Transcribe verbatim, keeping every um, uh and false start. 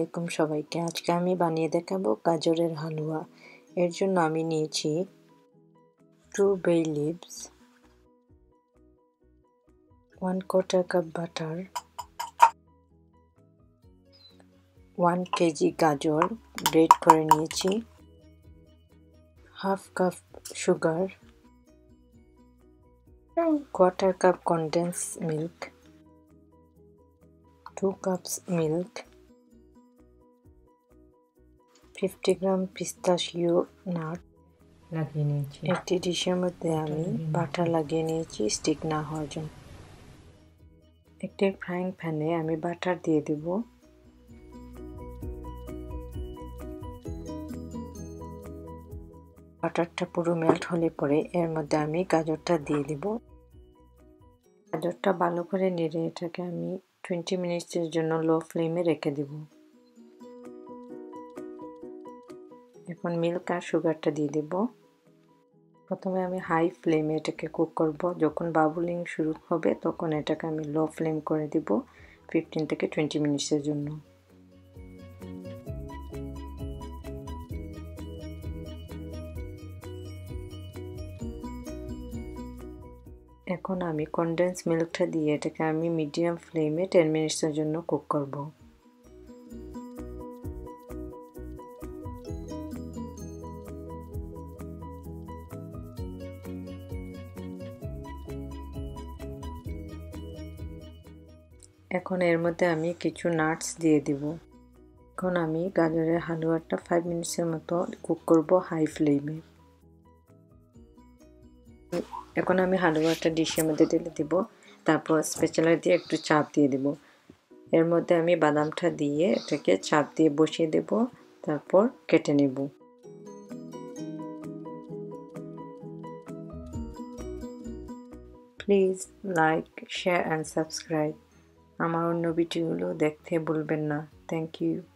আলাইকুম সবাইকে। আজকে আমি বানিয়ে দেখাবো গাজরের হালুয়া। এর জন্য আমি নিয়েছি two bay leaves, one quarter cup butter, one KG গাজর গ্রেট করে নিয়েছি, half cup sugar, quarter cup condensed milk, two cups milk, fifty gram pistachio nut লাগিয়ে নিয়েছি। একটি ডিশের মধ্যে আমি বাটার লাগিয়ে নিয়েছি স্টিক না হওয়ার জন্য। একটি ফ্রাইং প্যানে আমি বাটার দিয়ে দেব। বাটারটা পুরো মেল্ট হলে পরে এর মধ্যে আমি গাজরটা দিয়ে দেব। গাজরটা ভালো করে নেড়ে এটাকে আমি টোয়েন্টি মিনিটসের জন্য লো ফ্লেমে রেখে দেব। এখন মিল্ক আর সুগারটা দিয়ে দেব। প্রথমে আমি হাই ফ্লেমে এটাকে কুক করব। যখন বাবলিং শুরু হবে তখন এটাকে আমি লো ফ্লেম করে দেব ফিফটিন থেকে টোয়েন্টি মিনিটসের জন্য। এখন আমি কনডেন্স মিল্কটা দিয়ে এটাকে আমি মিডিয়াম ফ্লেমে টেন মিনিটসের জন্য কুক করব। এখন এর মধ্যে আমি কিছু নাটস দিয়ে দিব। এখন আমি গাজরের হালুয়াটা ফাইভ মিনিটসের মতো কুক করব হাই ফ্লেমে। এখন আমি হালুয়াটা ডিশের মধ্যে ঢেলে দিব, তারপর স্প্যাচুলা দিয়ে একটু চাপ দিয়ে দেব। এর মধ্যে আমি বাদামটা দিয়ে এটাকে চাপ দিয়ে বসিয়ে দেব, তারপর কেটে নেব। Please like, share and subscribe. আমার অন্য ভিডিওগুলো দেখতে ভুলবেন না। Thank you.